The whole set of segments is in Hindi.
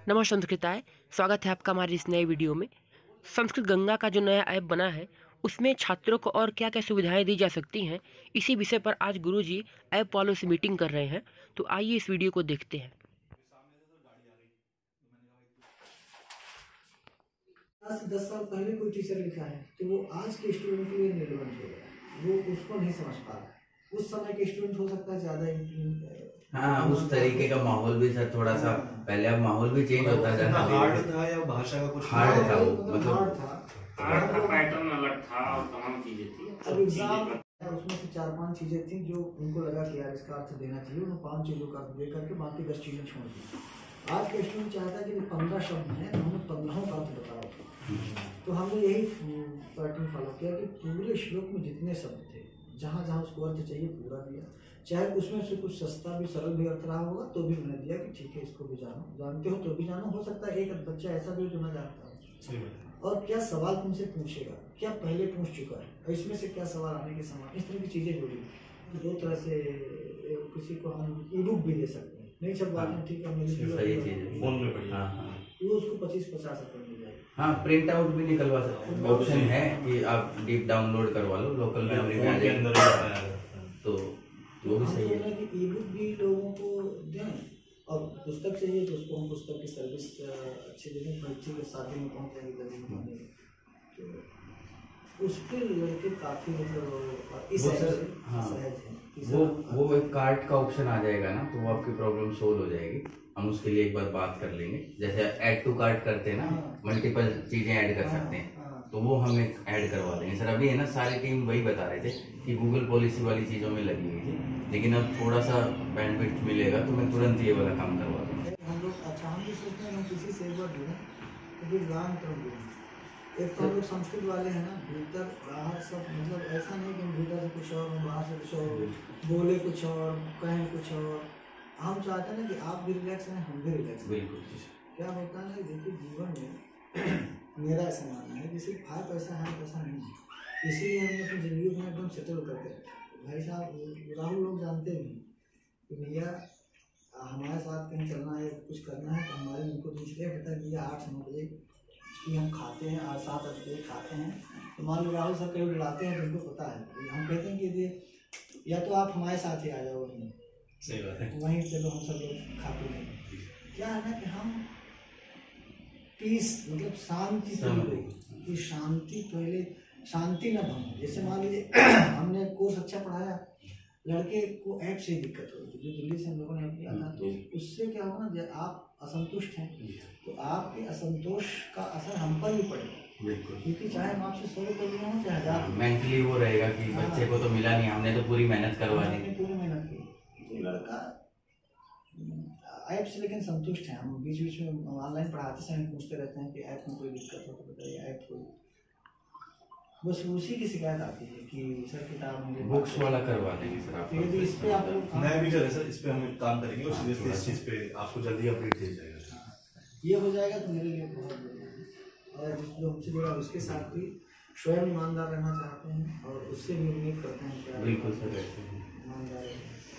नमस्कार संस्कृताय, स्वागत है आपका हमारी इस नए वीडियो में। संस्कृत गंगा का जो नया ऐप बना है उसमें छात्रों को और क्या क्या सुविधाएं दी जा सकती हैं, इसी विषय पर आज गुरुजी ऐप वालों से मीटिंग कर रहे हैं। तो आइए इस वीडियो को देखते हैं। 10 साल पहले कोई टीचर लिखा है तो वो आज के स्टूडेंट के लिए रिलेवेंट होगा, वो उसको नहीं समझ पा रहा है। उस समय के स्टूडेंट हो सकता है ज्यादा उस तरीके का माहौल भी सर थोड़ा सा पहले, अब माहौल भी चेंज होता जा रहा है। हार्ड था या भाषा का कुछ हार्ड था, वो हार्ड था, पैटर्न अलग था और तमाम चीजें थी। अब एग्जाम उसमें से 4-5 चीजें थी जो उनको लगा कि यार इसका अर्थ देना चाहिए, उन्होंने 5 चीजों का अर्थ दे करके बाकी 10 चीजें छोड़ दी। आज के स्टूडेंट चाहता है कि 15 शब्द हैं तो हमें 15 का अर्थ बताओ। तो हमने यही पैटर्न फॉलो किया कि पूरे श्लोक में जितने शब्द थे, जहाँ जहाँ उसको अर्थ चाहिए पूरा दिया, चाहे उसमें से कुछ सस्ता भी सरल भी अर्थ रहा होगा तो भी मैंने दिया कि ठीक है इसको भी जानो, जानते हो तो भी जानो। हो सकता है एक बच्चा ऐसा भी जो मैं जानता हूँ, और क्या सवाल तुमसे पूछेगा, क्या पहले पूछ चुका है, इसमें से क्या सवाल आने के समान, इस तरह की चीज़ें जुड़ी। तो 2 तरह से किसी को हम ई बुक भी दे सकते हैं, नहीं सब बातें ठीक है मेरी फोन में पढ़िए, वो उसको 25-50 रुपये मिल जाएगी। हाँ, प्रिंट आउट भी निकलवा सकते हैं, ऑप्शन है कि आप डीप डाउनलोड करवा लो, लोकल मेमोरी में आ जाएगा, तो वो भी सही है कि ई बुक भी लोगों को दें, और पुस्तक चाहिए तो उसको हम पुस्तक की सर्विस अच्छी दे दें। ठीक है, शादी में पहुँच जाएगी तो उस पर लड़के काफ़ी मतलब इस सहज हैं। वो एक कार्ट का ऑप्शन आ जाएगा ना, तो वो आपकी प्रॉब्लम सोल्व हो जाएगी। हम उसके लिए एक बार बात कर लेंगे, जैसे ऐड टू कार्ट करते हैं ना, मल्टीपल चीजें ऐड कर सकते हैं, तो वो हम एक ऐड करवा देंगे। सर अभी है ना, सारी टीम वही बता रहे थे कि गूगल पॉलिसी वाली चीज़ों में लगी हुई थी, लेकिन अब थोड़ा सा बैंडविड्थ मिलेगा तो मैं तुरंत ये वाला काम करवा दूँगा। हम लोग अच्छा हम भी सोचते हैं हम किसी से एक बार जुड़ें तो फिर लॉन्ग टर्म जुड़ें। एक तो हम लोग संस्कृत वाले हैं ना, भीतर बाहर सब मतलब ऐसा नहीं कि भीतर से कुछ और बाहर से कुछ और, बोले कुछ और कहें कुछ और। हम चाहते हैं ना कि आप भी रिलैक्स रहें, हम भी रिलैक्स। बिल्कुल। क्या होता है ना, देखिए जीवन में मेरा ऐसा मानना है कि सिर्फ हाथ पैसा है पैसा नहीं है, इसीलिए हमने अपनी ज़िंदगी को एकदम सेटल करके रखा। भाई साहब राहुल लोग जानते भी कि भैया हमारे साथ कहीं चलना है कुछ करना है तो हमारे उनको इसलिए पता है भैया 8-9 बजे कि हम खाते हैं, 7-8 बजे खाते हैं। तो मान लो राहुल साहब कहीं बुलाते हैं तो उनको पता है, हम कहते हैं कि ये या तो आप हमारे साथ ही आ जाओ, वहीं सही बात है, वहीं चलो हम सब लोग खा पी लेंगे। क्या है ना कि हम पीस मतलब शांति की शांति पहले, शांति न भंग। जैसे मान लीजिए हमने कोर्स अच्छा पढ़ाया, लड़के को ऐप से दिक्कत हो रही थी, जो दिल्ली से हम लोगों ने किया था, तो उससे क्या होगा ना, जब आप असंतुष्ट हैं तो आपके असंतोष का असर हम पर भी पड़ेगा। बिल्कुल, क्योंकि चाहे हम आपसे 100 रुपये लिए हों चाहे 1000, मेंटली वो रहेगा कि बच्चे को तो मिला नहीं, हमने तो पूरी मेहनत करवा दी, पूरी मेहनत की। तो लड़का ऐप से लेकिन संतुष्ट है। हम बीच बीच में ऑनलाइन पढ़ाते समय पूछते रहते हैं कि ऐप में कोई दिक्कत हो तो बताइए, ऐप को बस उसी की शिकायत आती है कि सर किताब मुझे बुक्स वाला करवा देंगे सर आप। यदि इस पे आप लोग मैं भी कर सर, इस पे हम काम करेंगे और सीरियसली इस चीज़ पे आपको जल्दी अपडेट दिया जाएगा। ये हो जाएगा तो मेरे लिए बहुत बढ़िया है। और जो हमसे जुड़ा उसके साथ भी स्वयं ईमानदार रहना चाहते हैं और उससे भी उम्मीद करते हैं कि बिल्कुल सर, ईमानदार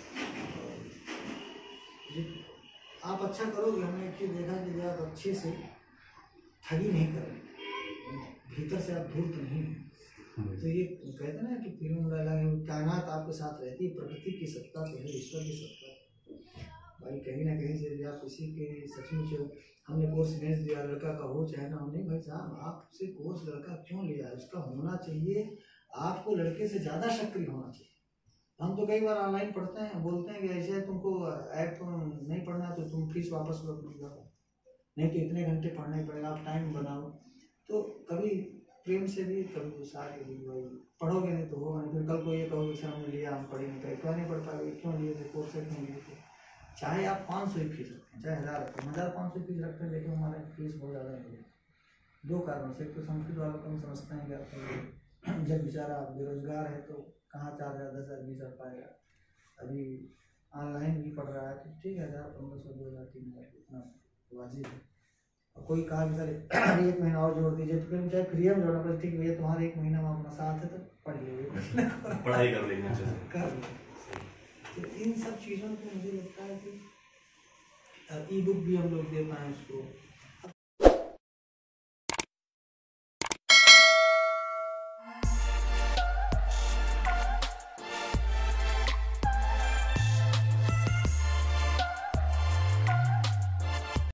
आप अच्छा करोगे। हमने एक चीज़ देखा कि आप अच्छे से ठगी नहीं कर रहे, भीतर से आप धूर्त नहीं हैं। तो ये कहते हैं ना कि फिल्म में डायलॉग है, कायनात आपके साथ रहती है, प्रकृति की सत्ता तो है, ईश्वर की सत्ता। भाई कहीं ना कहीं से आप किसी के सचमुच हमने कोर्स भेज दिया, लड़का का हो चाहे ना हो, नहीं भाई साहब आपसे कोर्स लड़का क्यों लिया, उसका होना चाहिए, आपको लड़के से ज़्यादा सक्रिय होना चाहिए। हम तो कई बार ऑनलाइन पढ़ते हैं, बोलते हैं कि ऐसे तुमको ऐप नहीं पढ़ना है तो तुम फीस वापस लो, नहीं तो इतने घंटे पढ़ने पड़ेगा, आप टाइम बनाओ। तो कभी प्रेम से भी, कभी गुस्सा के भी, भाई पढ़ोगे नहीं तो होगा नहीं। फिर कल को ये कहोगे सर हमने लिया, हम पढ़ेंगे, क्यों नहीं पढ़ पाएंगे, क्यों लिए थे कोर्स से, क्यों लिए थे। चाहे आप 500 ही फीस रखते हैं, चाहे 1000 रखते हैं, 1500 फीस रखते हैं, लेकिन हमारे फीस बहुत ज़्यादा है। 2 कारणों से, एक तो संस्कृत वालों को हम समझते हैं कि जब बेचारा बेरोजगार है तो कहाँ 4000, 10,000, 20,000 पाएगा। अभी ऑनलाइन भी पढ़ रहा है तो ठीक है, 1000, 1500, 2000, 3000 इतना वाजिब है। और कोई कहा कि सर 1 महीना और जोड़ दीजिए, तो फिर चाहे फ्री में जोड़ना पड़े, ठीक भैया तुम्हारे 1 महीना में अपना साथ है तो पढ़ लीजिए, पढ़ाई कर लेंगे कर। तो इन सब चीज़ों को मुझे लगता है कि ई बुक भी हम लोग दे पाएँ उसको।